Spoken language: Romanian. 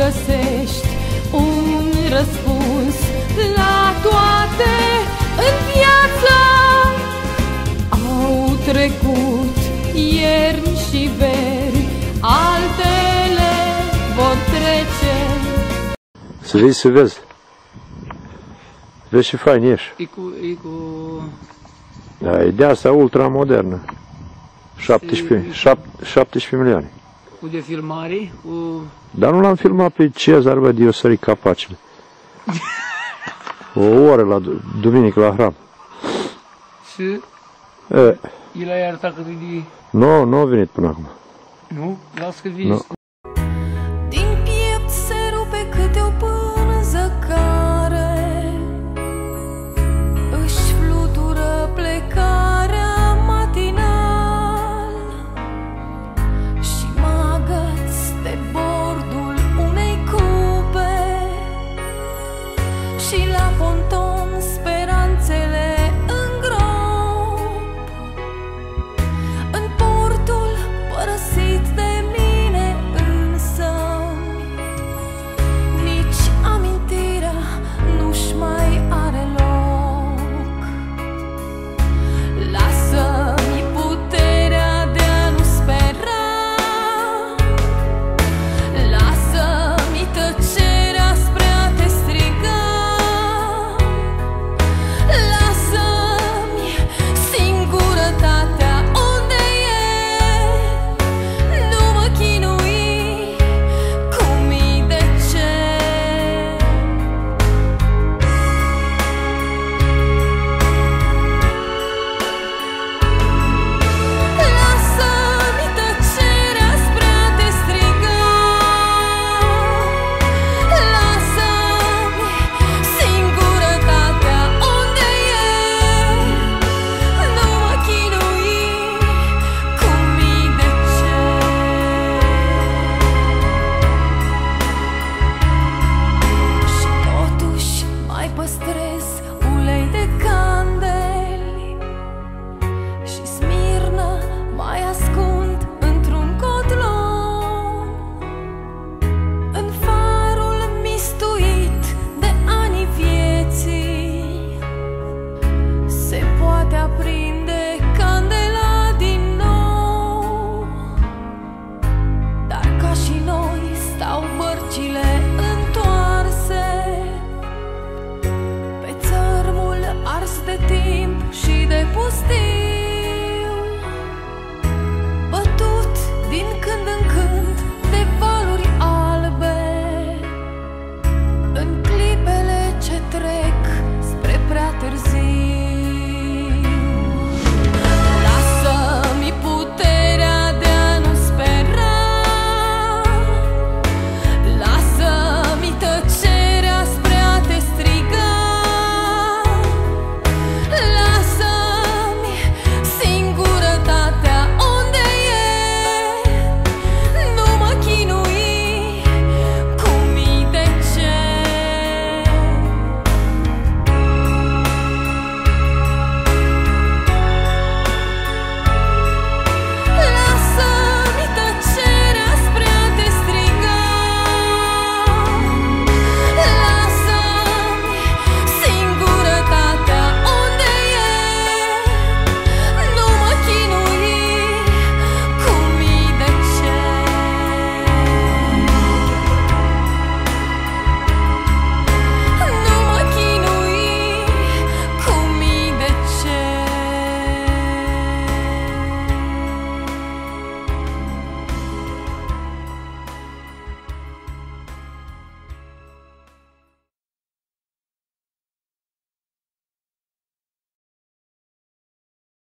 găsești un răspuns la toate în viață. Au trecut ierni și veri, altele vor trece. Să vii să vezi. Vezi ce fain ești. E cu... Da, e de asta ultramodernă. 17 milioane. Cu de filmare, cu... Dar nu l-am filmat pe Cezar, bă, de eu sări capacele. O oră la duminică la hram. Și... El a arătat cât de... Nu a venit până acum. Nu? Las că vine.